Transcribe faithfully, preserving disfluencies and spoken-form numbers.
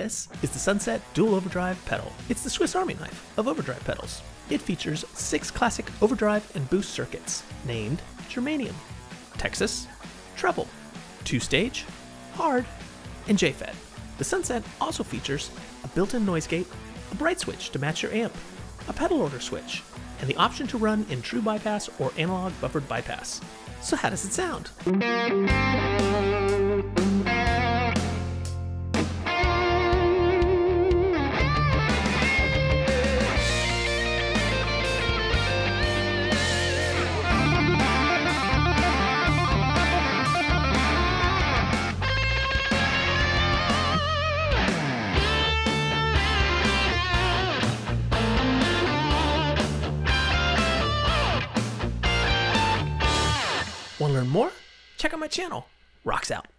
This is the Sunset Dual Overdrive pedal. It's the Swiss Army knife of overdrive pedals. It features six classic overdrive and boost circuits, named Germanium, Texas, Treble, two-stage, Hard, and J FET. The Sunset also features a built-in noise gate, a bright switch to match your amp, a pedal order switch, and the option to run in true bypass or analog buffered bypass. So how does it sound? Want to learn more? Check out my channel. Rocks out.